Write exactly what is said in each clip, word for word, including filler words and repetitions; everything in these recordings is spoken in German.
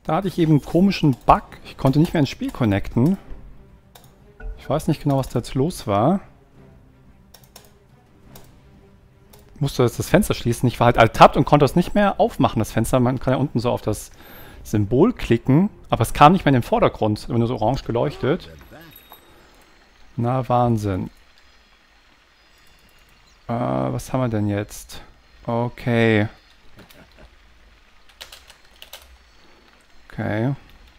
Da hatte ich eben einen komischen Bug. Ich konnte nicht mehr ins Spiel connecten. Ich weiß nicht genau, was da jetzt los war. Ich musste jetzt das Fenster schließen. Ich war halt alt-tappt und konnte es nicht mehr aufmachen, das Fenster. Man kann ja unten so auf das Symbol klicken, aber es kam nicht mehr in den Vordergrund. Es hat immer nur so orange geleuchtet. Na, Wahnsinn. Äh, was haben wir denn jetzt? Okay. Okay.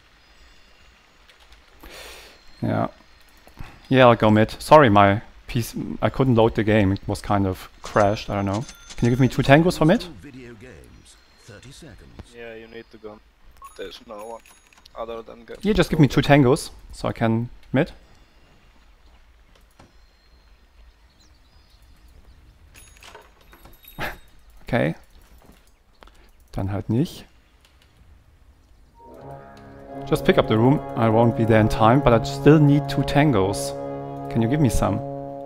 Ja. Yeah, I'll go mid. Sorry, my piece, I couldn't load the game. It was kind of crashed, I don't know. Can you give me two tangos for mid? Yeah, you need to go. There's no one other than go. Yeah, just give me two tangos, so I can mid. Okay. Dann halt nicht. Just pick up the room. I won't be there in time, but I still need two tangos. Can you give me some?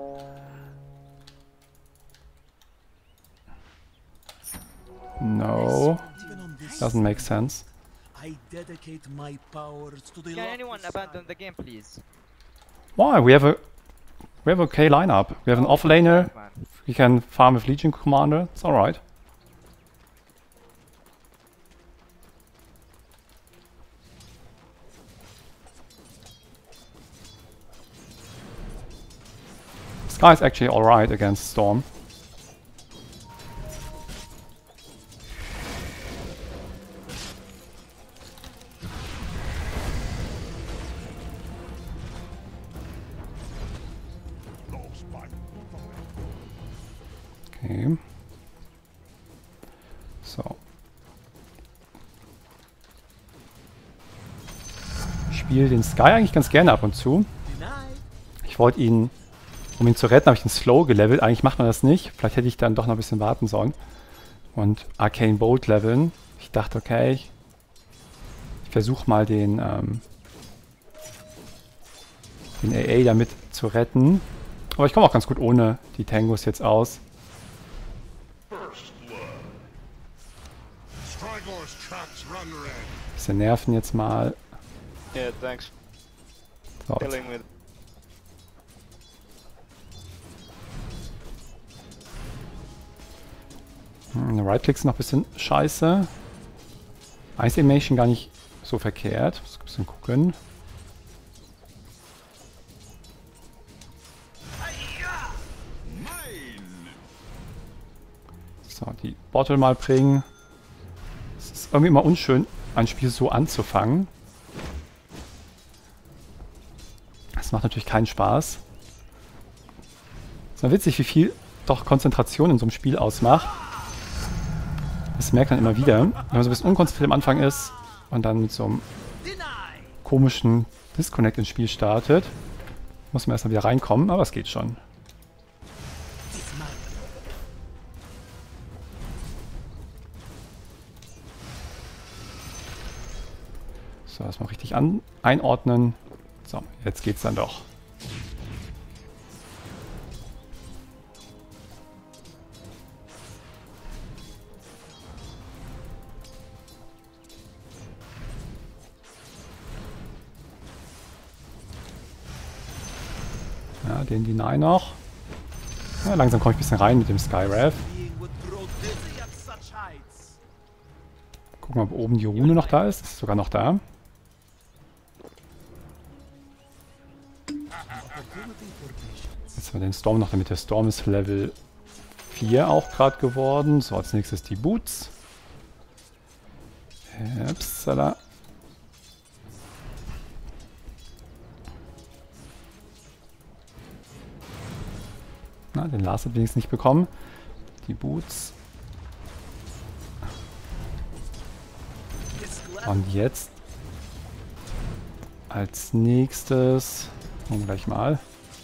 No. Doesn't make sense. I dedicate my powers to the Can anyone abandon the game, please? Why? We have a we have a okay lineup. We have an offlaner. We can farm with Legion Commander. It's alright. Sky is actually alright against Storm. Okay. So. Ich spiele den Sky eigentlich ganz gerne ab und zu. Ich wollte ihn, um ihn zu retten, habe ich den Slow gelevelt. Eigentlich macht man das nicht. Vielleicht hätte ich dann doch noch ein bisschen warten sollen. Und Arcane Bolt leveln. Ich dachte, okay, ich, ich versuche mal den, ähm, den A A damit zu retten. Aber ich komme auch ganz gut ohne die Tangos jetzt aus. Bisschen nerven jetzt mal. Yeah, thanks. So, jetzt. Killing with. Hm, Right-Click ist noch ein bisschen scheiße. Ice Animation gar nicht so verkehrt. Muss ein bisschen gucken. So, die Bottle mal bringen. Es ist irgendwie immer unschön, ein Spiel so anzufangen. Das macht natürlich keinen Spaß. Es ist mal witzig, wie viel doch Konzentration in so einem Spiel ausmacht. Das merkt man immer wieder. Wenn man so ein bisschen unkonzentriert am Anfang ist und dann mit so einem komischen Disconnect ins Spiel startet, muss man erstmal wieder reinkommen, aber es geht schon. So, erstmal richtig an einordnen. So, jetzt geht's dann doch. Ja, den Deny noch. Ja, langsam komme ich ein bisschen rein mit dem Skyrev. Gucken wir, ob oben die Rune noch da ist. Ist sogar noch da. Jetzt haben wir den Storm noch, damit der Storm ist Level vier auch gerade geworden. So, als nächstes die Boots. Upsala. Na, den Last hat wenigstens nicht bekommen. Die Boots. Und jetzt als nächstes, gucken wir gleich mal.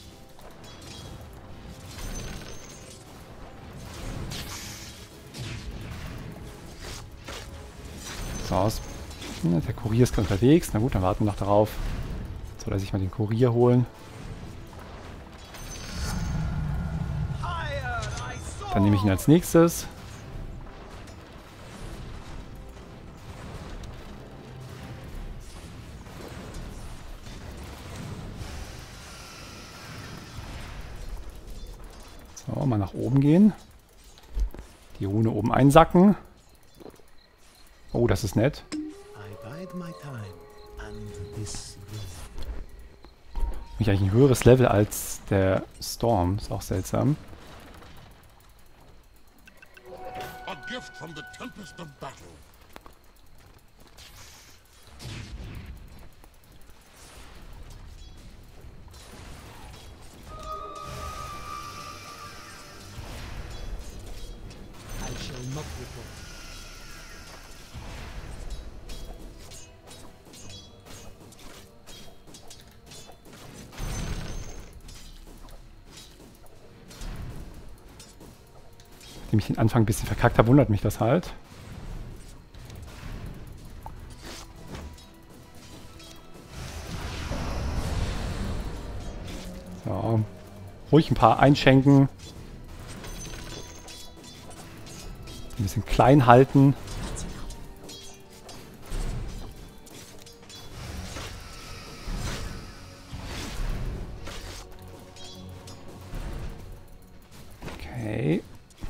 So aus. Der Kurier ist gerade unterwegs. Na gut, dann warten wir noch darauf. Soll er sich mal den Kurier holen. Dann nehme ich ihn als nächstes. So, mal nach oben gehen. Die Rune oben einsacken. Oh, das ist nett. I bide my time and this will. Ich eigentlich ein höheres Level als der Storm. Ist auch seltsam. A gift from the tempest of battle. I shall not report. Nachdem ich den Anfang ein bisschen verkackt habe, wundert mich das halt. So. Ruhig ein paar einschenken. Ein bisschen klein halten. Okay.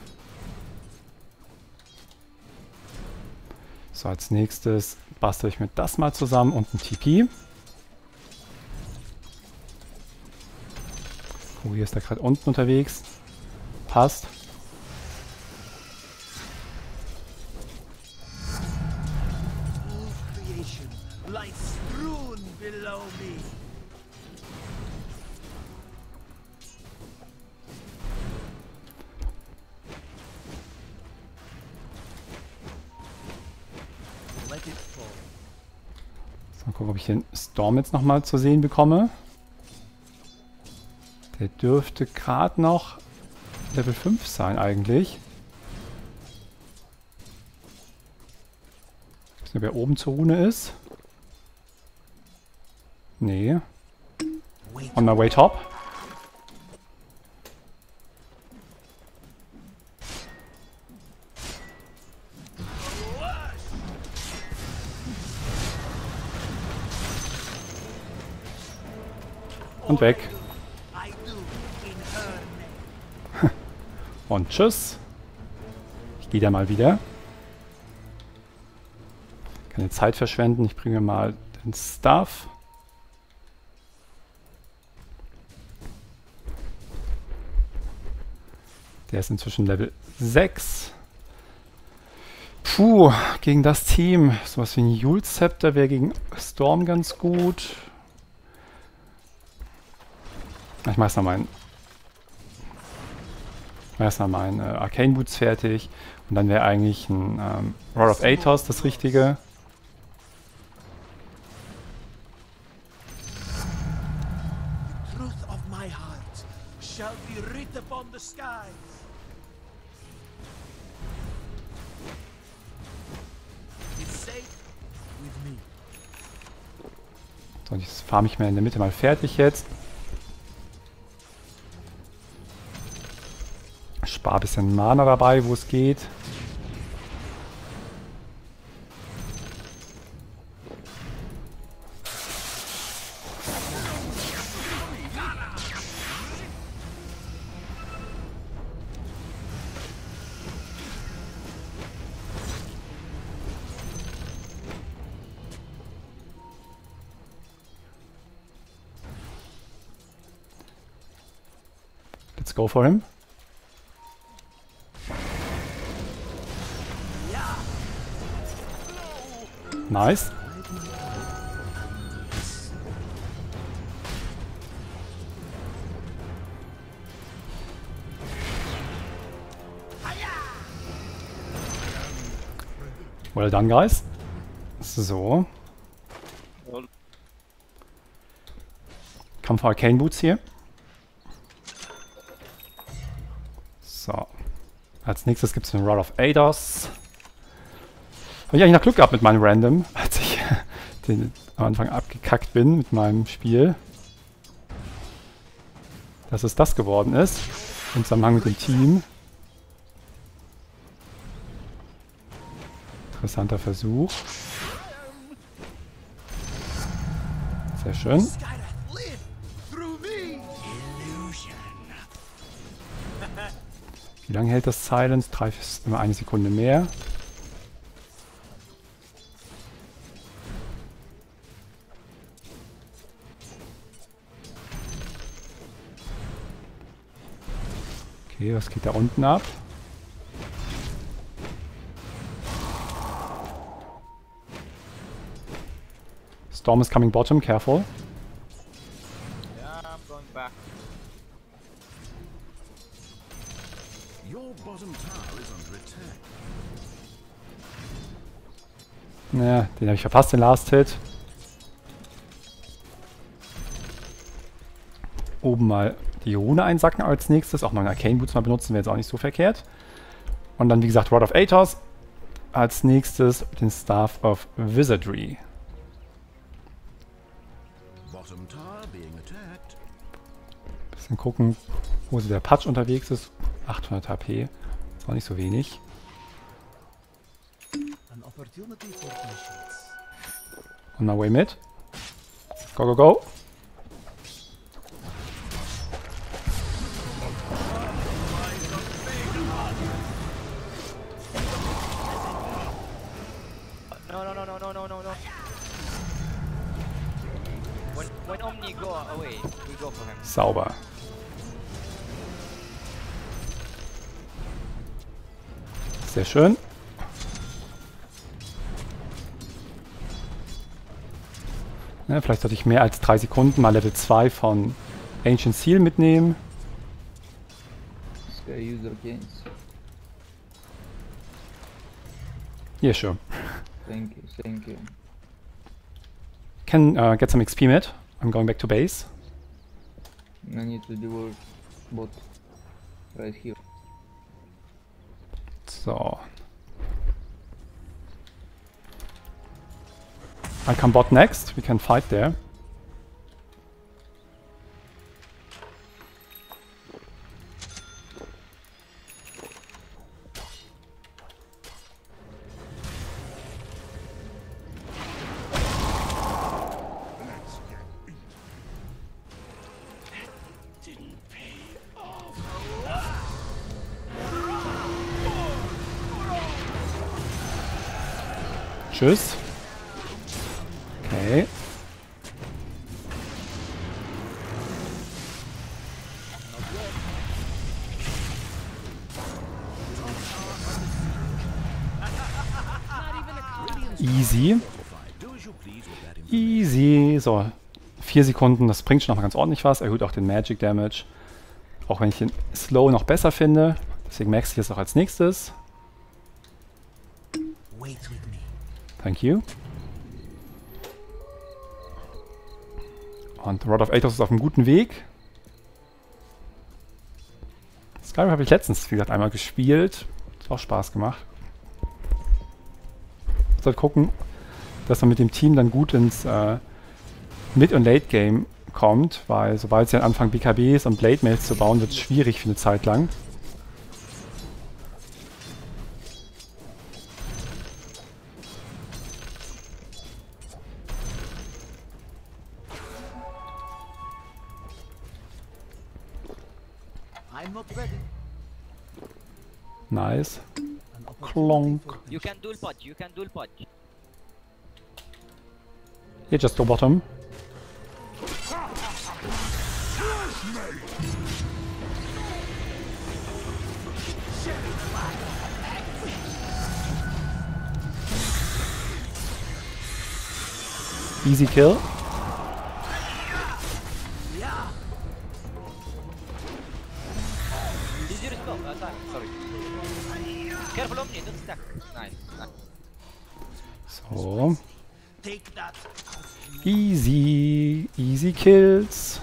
So, als nächstes bastel ich mir das mal zusammen und ein T P. Oh, hier ist er gerade unten unterwegs. Passt. All creation lies strewn below me. Let it fall. So, mal gucken, ob ich den Storm jetzt nochmal zu sehen bekomme. Der dürfte gerade noch Level fünf sein eigentlich. Ich weiß nicht, wer oben zur Rune ist. Nee. Wait. On my way top. Und weg. I do in her name. Und tschüss. Ich gehe da mal wieder. Keine Zeit verschwenden. Ich bringe mal den Stuff. Der ist inzwischen Level sechs. Puh, gegen das Team. Sowas wie ein Yule-Scepter wäre gegen Storm ganz gut. Ich mache erstmal meinen erstmal meinen äh, Arcane Boots fertig. Und dann wäre eigentlich ein ähm, Rod of Atos das Richtige. Truth of my heart shall be writ upon the skies. It's safe with me. So, und jetzt farme ich mir in der Mitte mal fertig jetzt. Spar ein bisschen Mana dabei, wo es geht. Let's go for him. Nice. Well done, guys. So. Kampf Arcane Boots hier. So. Als nächstes gibt es einen Rod of Atos. Habe ich eigentlich noch Glück gehabt mit meinem Random, als ich den am Anfang abgekackt bin mit meinem Spiel. Dass es das geworden ist. Im Zusammenhang mit dem Team. Interessanter Versuch. Sehr schön. Skyrath, live through me. Illusion. Wie lange hält das Silence? Drei, immer eine Sekunde mehr. Okay, was geht da unten ab? Storm is coming bottom, careful. Yeah, I'm going back. Your bottom tower is under attack. Naja, den habe ich verpasst, den Last Hit. Oben mal die Rune einsacken als nächstes. Auch noch einen Arcane Boots mal benutzen, wäre jetzt auch nicht so verkehrt. Und dann, wie gesagt, Rod of Atos. Als nächstes den Staff of Wizardry. Bottom tower being attacked. Bisschen gucken, wo so der Patch unterwegs ist. achthundert H P. Ist auch nicht so wenig. An opportunity for patience. On my way mit. Go, go, go. No, no, no, no, no, no, no, no. When, when Omni go away, we go for him. Sauber. Sehr schön. Ja, vielleicht sollte ich mehr als drei Sekunden mal Level zwei von Ancient Seal mitnehmen. Sky user gains. Yeah, sure. Thank you, thank you. Can uh, get some X P mit. I'm going back to base. I need to devour bot right here. So. I come bot next. We can fight there. Tschüss. Okay. Easy. Easy. So. Vier Sekunden, das bringt schon noch mal ganz ordentlich was. Erhöht auch den Magic Damage. Auch wenn ich den Slow noch besser finde. Deswegen max ich es auch als nächstes. Wait with me. Thank you. Und Rod of Atos ist auf einem guten Weg. Skyrim habe ich letztens, wie gesagt, einmal gespielt. Hat auch Spaß gemacht. Ich sollte gucken, dass man mit dem Team dann gut ins äh, Mid- und Late-Game kommt, weil sobald sie dann anfangen, B K Bs und Blade-Mails zu bauen, wird es schwierig für eine Zeit lang. I'm not ready. Nice. An opportunity Clonk. for You can dual pod, you can dual pod. Here, just go bottom. Easy kill. Did you stop? Uh, sorry, sorry. Careful Omni, don't stack. Nice, nice. So. take that. Easy. Easy kills.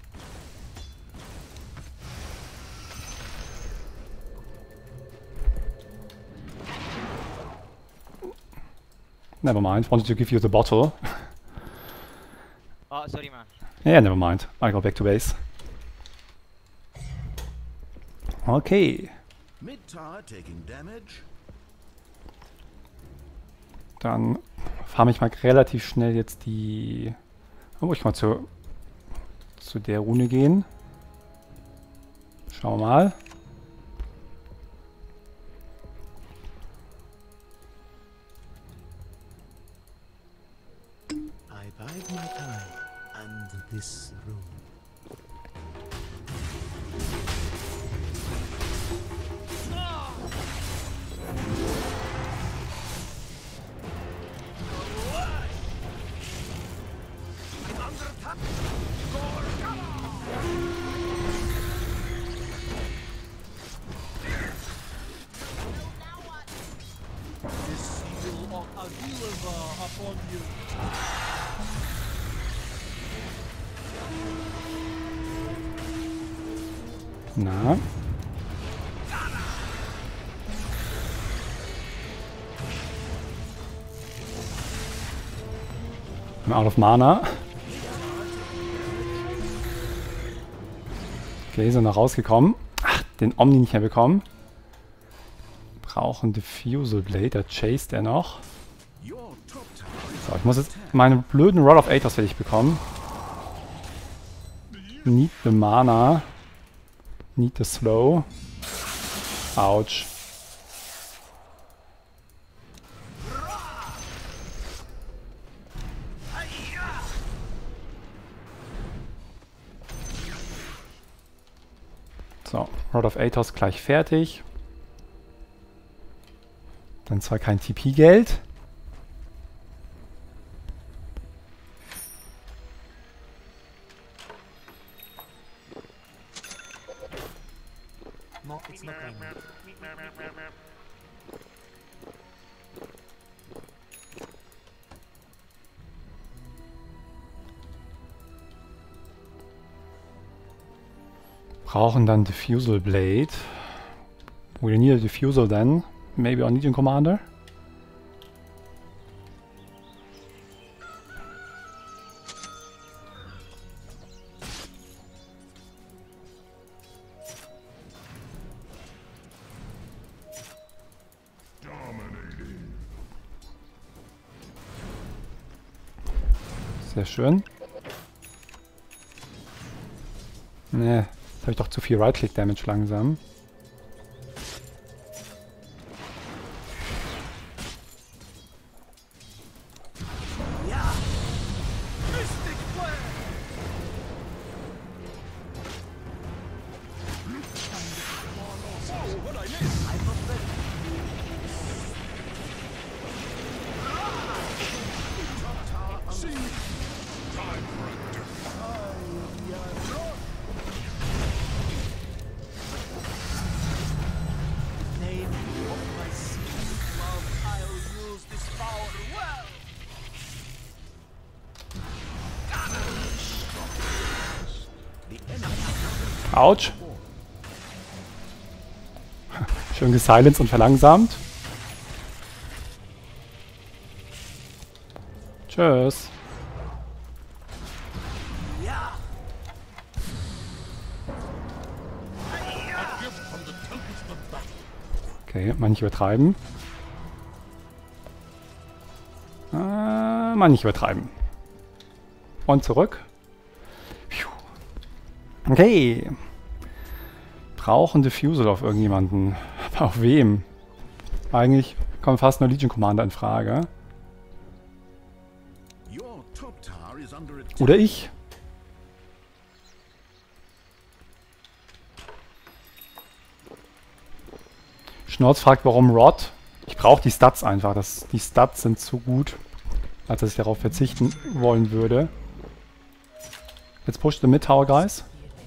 Never mind. Wanted to give you the bottle. Oh, sorry man. Yeah, never mind. I go back to base. Okay. Mid tower taking damage. Dann farme ich mal relativ schnell jetzt die... Oh, ich mal zu, zu der Rune gehen. Schauen wir mal. I bide my time and this room. The seal of Avila upon you. Na? I'm out of Mana. Okay, sind noch rausgekommen. Ach, den Omni nicht mehr bekommen. Brauchen Diffusal Blade, da chased er noch. So, ich muss jetzt meine blöden Rod of Aethos fertig bekommen. Need the Mana. Need the Slow. Autsch. So, Rod of Aethos gleich fertig. Dann zwar kein T P-Geld. No, it's not going. Brauchen dann Diffusal Blade. We need a Diffusal then. Maybe on Legion Commander. Sehr schön. Ne, jetzt habe ich doch zu viel Right-Click-Damage langsam. Name of my secret love, I'll use this power well. Autsch. Schön gesilenced und verlangsamt. Tschüss. Okay, mal nicht übertreiben. Äh, mal nicht übertreiben. Und zurück. Okay. Brauchen Diffusal auf irgendjemanden. Aber auf wem? Eigentlich kommt fast nur Legion Commander in Frage. Oder ich. Schnorz fragt, warum Rod. Ich brauche die Stats einfach. Das, die Stats sind zu gut, als dass ich darauf verzichten wollen würde. Jetzt push the mid tower, guys.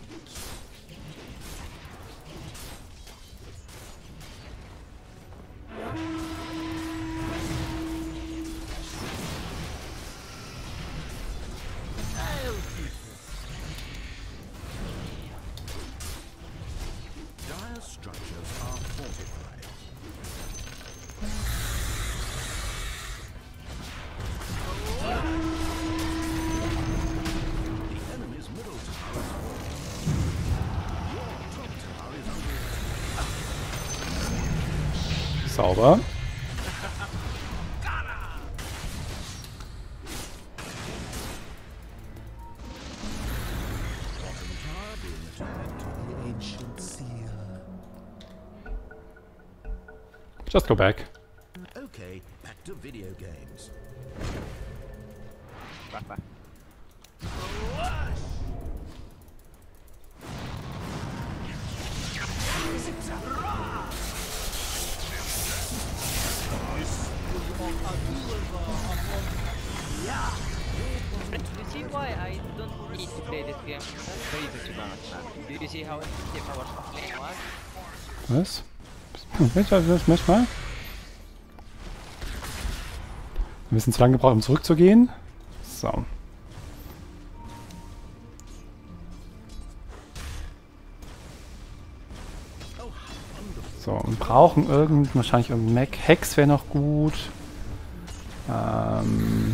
Sauber. Just go back. Okay, back to video games. back, back. Do you see why I don't need to play this game? That's crazy to be honest, man. Do you see how effective our playing was? Was? Welcher das manchmal? Wir müssen zu lange gebraucht, um zurückzugehen. So. So, wir brauchen irgend, wahrscheinlich irgendeinen Mac. Hex wäre noch gut. Ähm.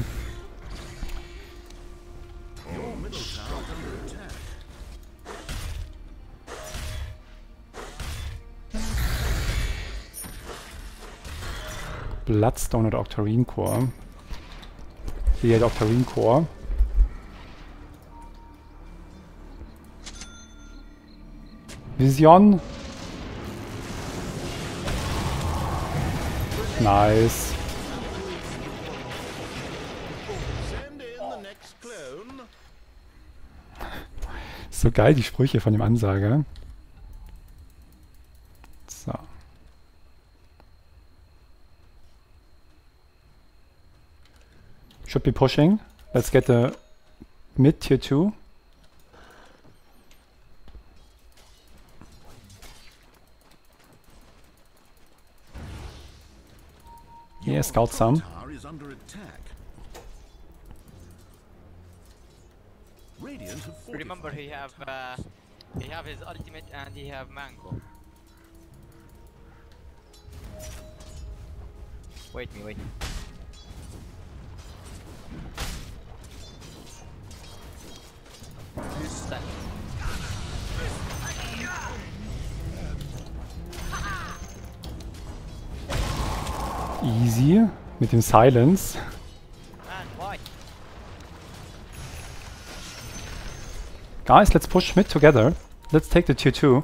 Bloodstone oder Octarine Core. Hier der Octarine Core. Vision. Nice. Send in the next clone. So geil, die Sprüche von dem Ansager. So. Should be pushing. Let's get the mid tier two. Yeah, scout some. Tower is under attack. Radiant have fortified Remember, he their have towers. uh, he have his ultimate and he have mango. Wait me, wait. Stun. Easy. Mit dem Silence. Man, why? Guys, let's push mid together. Let's take the tier two.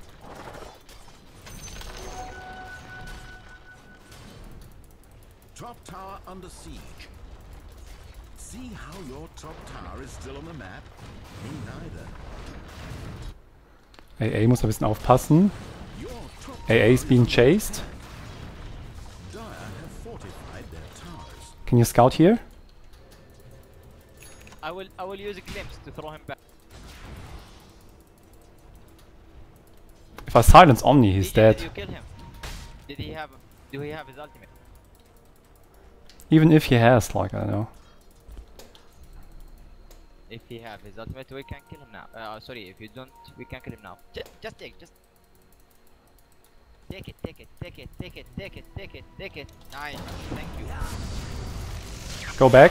Top tower under siege. See how your top tower is still on the map? Me neither. A A muss ein bisschen aufpassen. Your top A A is being chased. Dire have fortified their towers. Can you scout here? I will I will use a glimpse to throw him back. If I silence Omni, he's Did- dead. Did you kill him? Did he have do he have his ultimate? Even if he has, like, I don't know. If he have his ultimate, we can kill him now. Uh, sorry, if you don't, we can kill him now. Just, just take, just take it, take it, take it, take it, take it, take it, take it. Nice, thank you. Go back.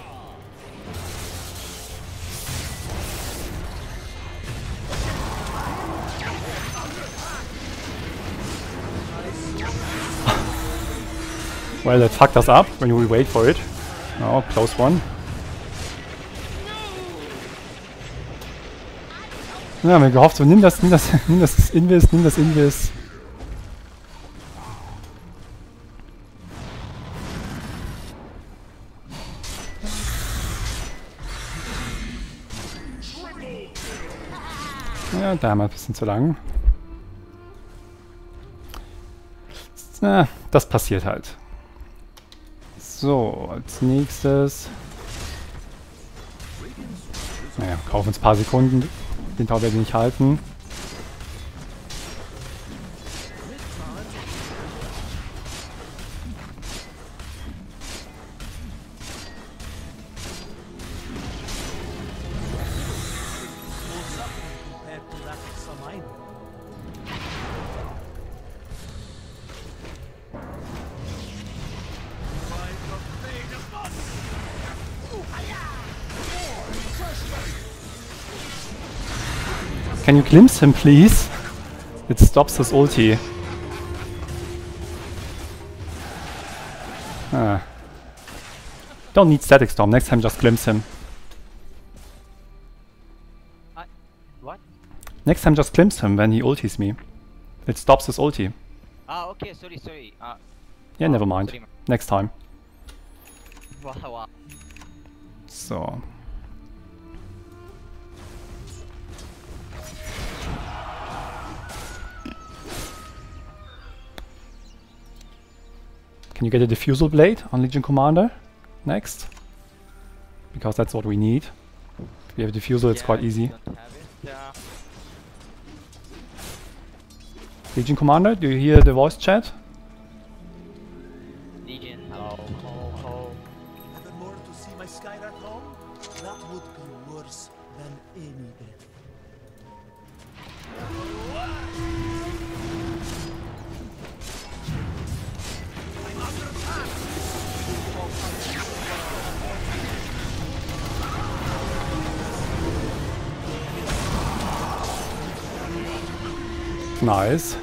Well, that fucked us up when we wait for it. Oh, close one. Ja, haben wir gehofft, so nimm das, nimm das, nimm das Invis, nimm das Invis. Ja, da haben wir ein bisschen zu lang. Na, das passiert halt. So, als nächstes. Naja, kaufen uns ein paar Sekunden. Den Tower werde ich nicht halten. compared to that of some I know. Can you glimpse him, please? It stops his ulti. Ah. Don't need Static Storm. Next time, just glimpse him. I, what? Next time, just glimpse him when he ultis me. It stops his ulti. Ah, okay, sorry, sorry. Uh, Yeah, oh, never mind. sorry, man. Next time. Wow, wow. So. Can you get a diffusal blade on Legion Commander next? Because that's what we need. If we have a diffusal, it's Yeah, quite I easy. don't have it. Yeah. Legion Commander, do you hear the voice chat? Legion. Hello. Hello. Hello. Never more to see my Skyrat home? That would be worse than any death. Nice.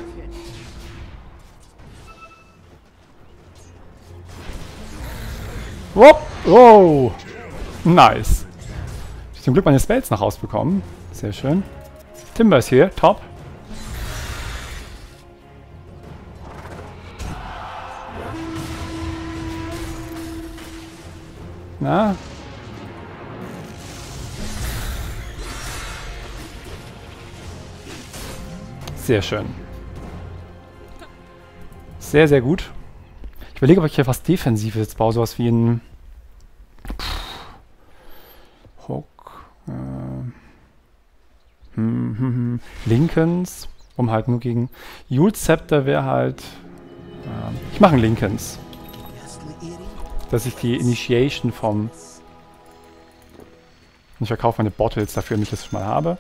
Whoop! Oh! Nice. Ich hab zum Glück meine Spells noch rausbekommen. Sehr schön. Timber ist hier, top. Na? Sehr schön. Sehr, sehr gut. Ich überlege, ob ich hier was Defensives jetzt baue, sowas wie ein Hook. Äh, hm, hm, hm. Lincolns, um halt nur gegen Yule's Scepter wäre halt. Äh, ich mache einen Lincolns. Dass ich die Initiation vom. Und ich verkaufe meine Bottles dafür, damit ich das schon mal habe.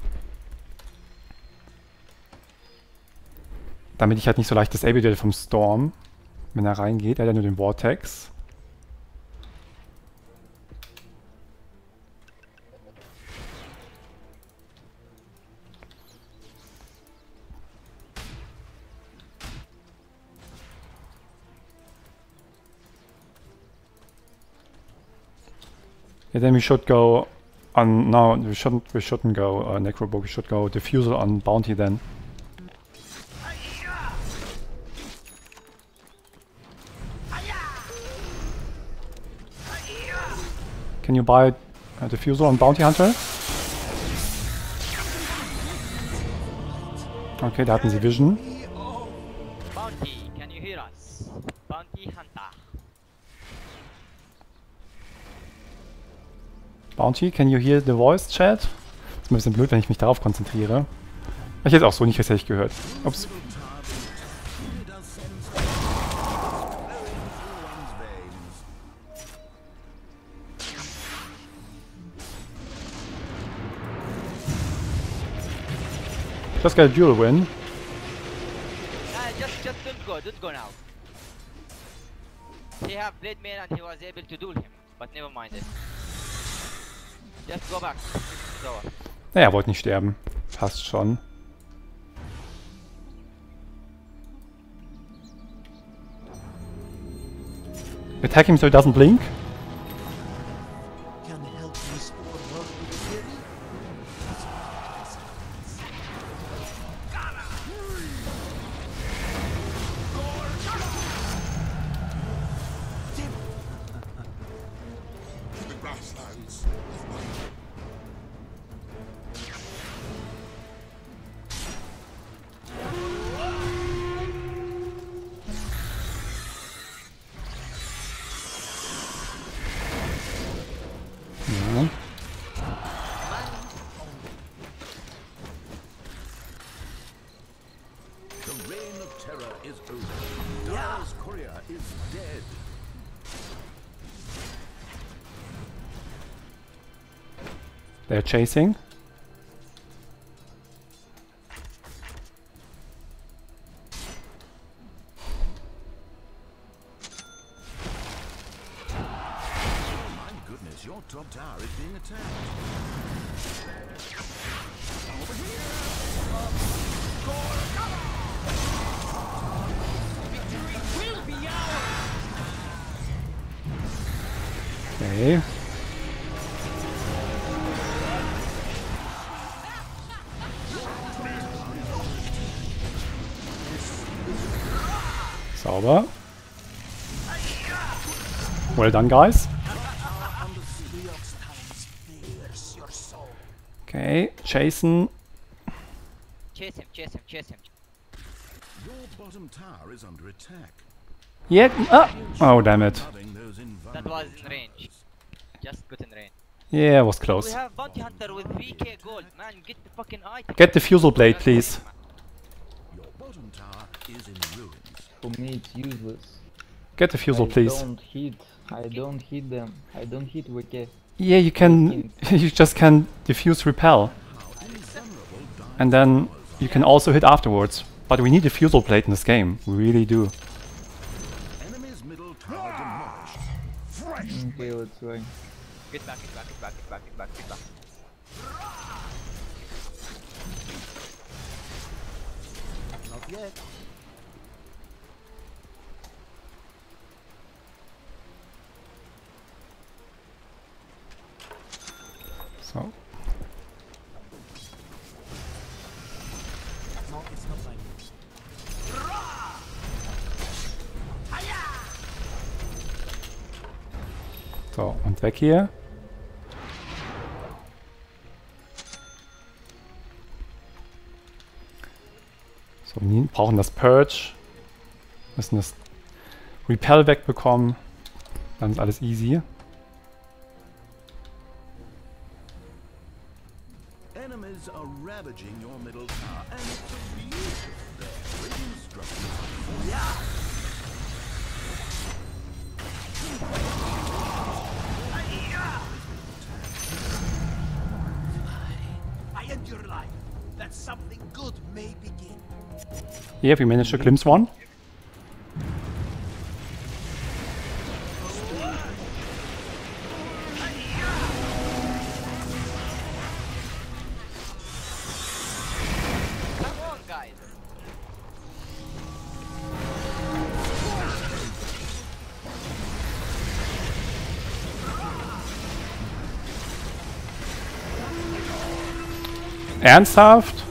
Damit ich halt nicht so leicht disabled werde vom Storm, wenn er reingeht. Er hat ja nur den Vortex. Yeah, then we should go on. No, we shouldn't. We shouldn't go uh, Necrobook. We should go Diffusal on Bounty then. Can you buy a Diffusal on Bounty Hunter? Okay, da hatten sie Vision. Bounty, can you hear us? Bounty Hunter. Bounty, can you hear the voice chat? Ist ein bisschen blöd, wenn ich mich darauf konzentriere. Ich hätte auch so nicht richtig gehört. Ups. Just got a dual win. Nah, just, just don't go, don't go now. He have Blade Mail and he was able to duel him, but never mind it. Just go back. So. Naja, er wollte nicht sterben. Passt schon. Attack him so he doesn't blink. Can help restore world security? The grasslands. Ja. The reign of terror is over. Dar's courier is dead. They're chasing. My goodness, your top tower is being attacked. Okay. Sauber. Well done, guys. Leox talons pierce your soul. Okay, Jason. Chase him, chase him, chase him. Your bottom tower is under attack. Yeah. Ah. Oh, damn it. Flooding those That invulnerable was in range. towers. Just good in range. Yeah, it was We close. have bounty hunter with three K gold, man. Get the fucking item. Get the fusel blade, please. Your bottom tower is in ruins. For me, it's useless. Get the fusel, I please. don't hit. I don't hit them. I don't hit W K. Yeah, you can. You just can diffuse repel, and then you can also hit afterwards. But we need a fusel blade in this game. We really do. Enemy's middle tower demolished. Okay, let's try. Get back, get back, get back, get back, get back, get back. Not yet. So. No, it's not like this. So, und weg hier. So, wir brauchen das Purge. Müssen das Repel wegbekommen. Dann ist alles easy. Enemies are ravaging your middle tower, and it's a beautiful day. Raiding structures. I end your life, that something good may begin. Yeah, we managed to glimpse one. Come on, guys. Ernsthaft?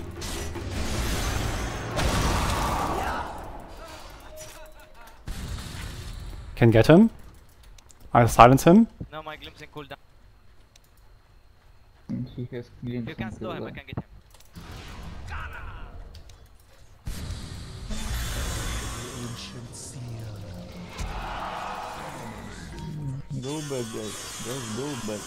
Can get him. I'll silence him. No, my glimpse and cooldown. And he has glimpse You can and slow him, I cooldown. can get him. Ancient seal. Go back, guys. Just go back.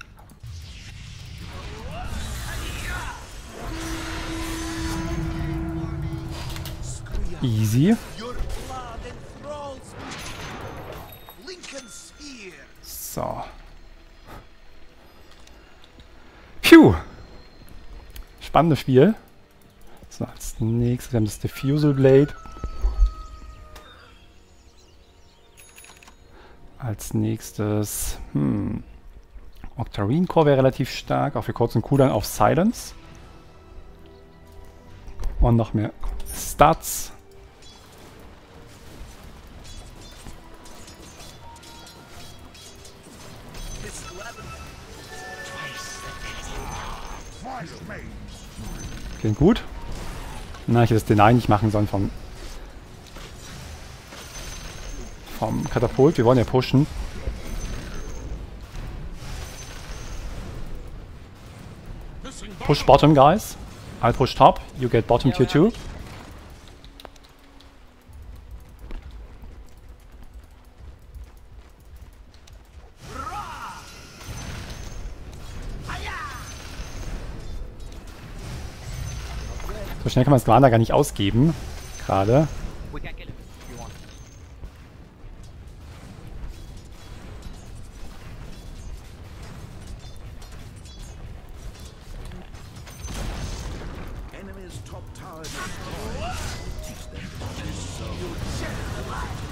Skria, Easy. your blood enthralls me. Lincoln Spear. So. Phew. Spannendes Spiel. So, als nächstes haben wir das Diffusal Blade. Als nächstes, hm. Octarine Core wäre relativ stark, auch für kurzen Cooldown auf Silence. Und noch mehr Stats. This weapon. Klingt gut. Na, ich hätte das Deny nicht machen sollen vom vom Katapult. Wir wollen ja pushen. Push bottom, guys. I'll push top. You get bottom tier two. So schnell kann man das Gwana gar nicht ausgeben. Gerade. We can kill him if you want. Enemy's top tower destroyed. Teach them to be so.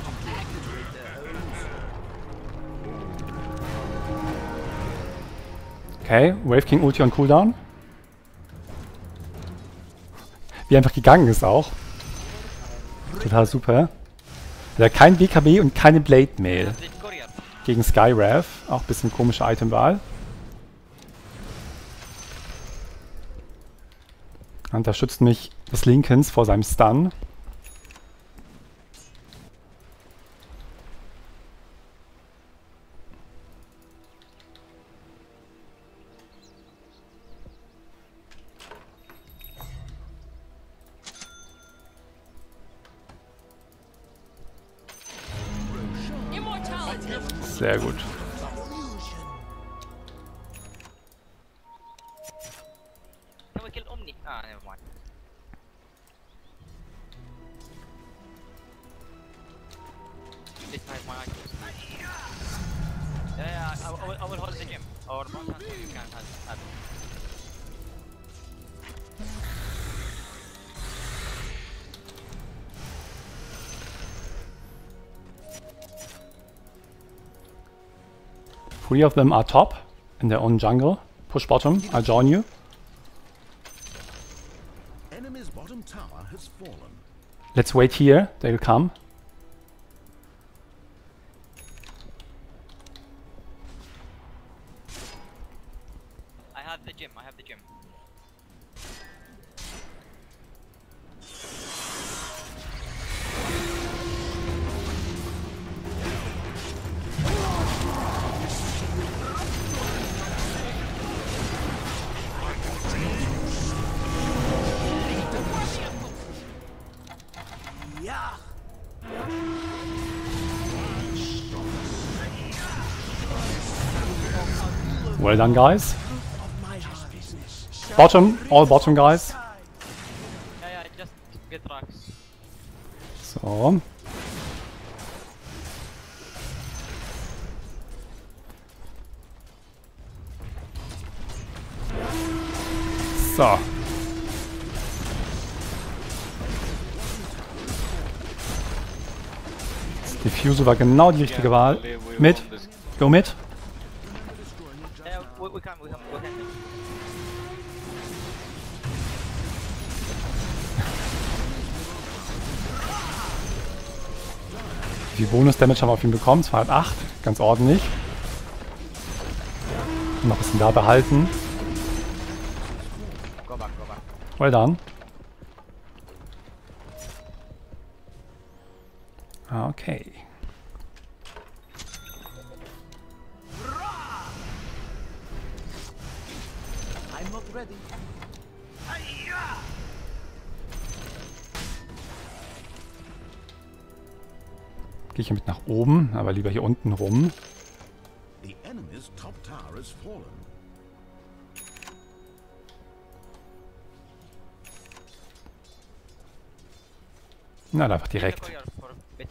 Okay, Wave King Ulti on Cooldown. Wie einfach gegangen ist auch. Total super. Er hat kein B K B und keine Blade Mail. Lead courier. Gegen Skyrav. Auch ein bisschen komische Itemwahl. Und da schützt mich das Lincolns vor seinem Stun. Sehr gut. Can we kill Omni? Ah, never mind. This time my items. Yeah, yeah, I, I, will, I will hold the gym. Or mountain, you can have, have it. Three of them are top in their own jungle. Push bottom, I'll join you. Enemy's bottom tower has fallen. Let's wait here, they'll come. I have the gym, I have the gym. Yeah. Well done, guys. Of my heart. Bottom, all bottom, guys. Yeah, yeah, just get rocks. So. So. Das Diffuse war genau die richtige Wahl. Mit. Go mit. Yeah, we, we can, we can, we can. Wie viel Bonus-Damage haben wir auf ihn bekommen? zweihundertacht. Ganz ordentlich. Noch ein bisschen da behalten. Go back, go back. Well done. Okay. I'm not ready. Gehe ich mit nach oben, aber lieber hier unten rum. The enemy's top tower has fallen. Na, einfach direkt. Courier for a bit.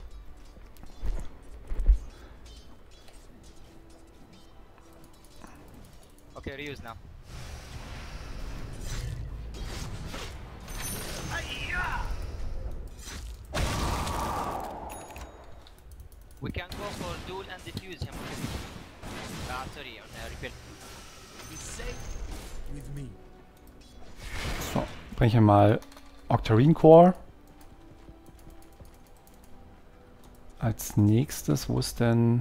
Okay, reuse now. We can go for duel and defuse him. Ah, sorry, on uh, refill. Be safe with me. So, bringe ich mal Octarine Core. Als nächstes, wo ist denn...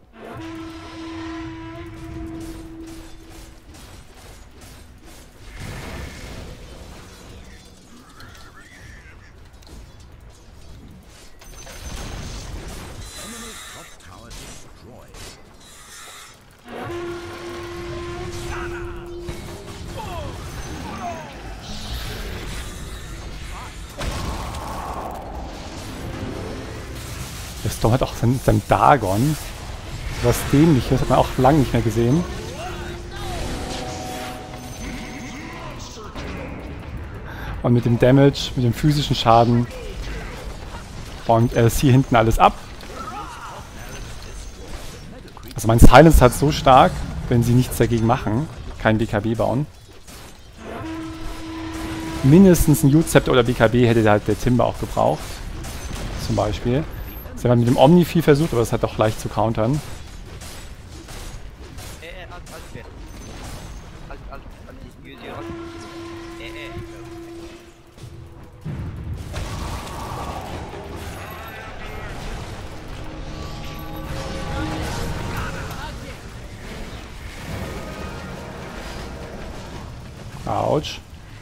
Enemy's top tower destroyed. Der Storm hat auch seinen, seinen Dagon. Was dämliches, hat man auch lange nicht mehr gesehen. Und mit dem Damage, mit dem physischen Schaden räumt er es hier hinten alles ab. Also mein Silence ist halt so stark, wenn sie nichts dagegen machen. Kein B K B bauen. Mindestens ein U-Zepter oder B K B hätte halt der Timber auch gebraucht. Zum Beispiel. Sie haben mit dem Omni viel versucht, aber das ist halt auch leicht zu countern. Eh, eh, alt, alt, here. Alt, alt, alt, use your alt. Eh, eh. Autsch.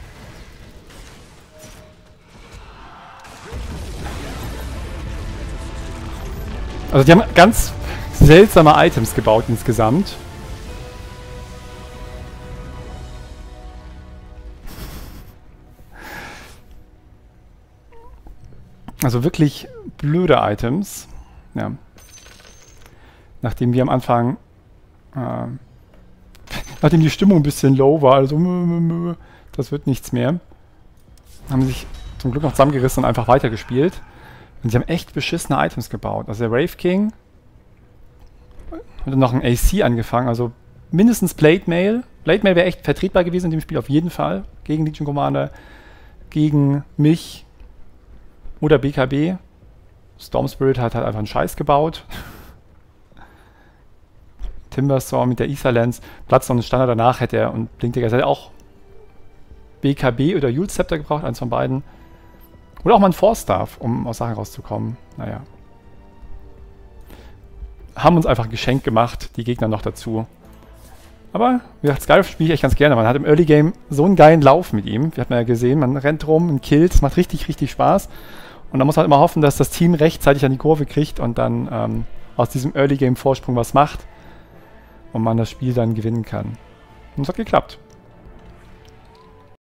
Also die haben ganz seltsame Items gebaut insgesamt. Also wirklich blöde Items. Ja. Nachdem wir am Anfang, äh, nachdem die Stimmung ein bisschen low war, also das wird nichts mehr, haben sie sich zum Glück noch zusammengerissen und einfach weitergespielt. Und sie haben echt beschissene Items gebaut. Also der Wraith King hat dann noch ein A C angefangen, also mindestens Blade Mail. Blade Mail wäre echt vertretbar gewesen in dem Spiel, auf jeden Fall. Gegen Legion Commander, gegen mich oder B K B. Storm Spirit hat halt einfach einen Scheiß gebaut. Timberstorm mit der Ether Lens. Platz noch einen Standard danach hätte er und Blinkdagger hätte auch B K B oder Yule Scepter gebraucht, eins von beiden. Oder auch mal ein Force Staff, um aus Sachen rauszukommen. Naja. Haben uns einfach ein Geschenk gemacht, die Gegner noch dazu. Aber, wie gesagt, Skyrim spiele ich echt ganz gerne. Man hat im Early Game so einen geilen Lauf mit ihm. Wir hatten ja gesehen, man rennt rum und killt. Es macht richtig, richtig Spaß. Und da muss man halt immer hoffen, dass das Team rechtzeitig an die Kurve kriegt und dann ähm, aus diesem Early Game Vorsprung was macht. Und man das Spiel dann gewinnen kann. Und es hat geklappt.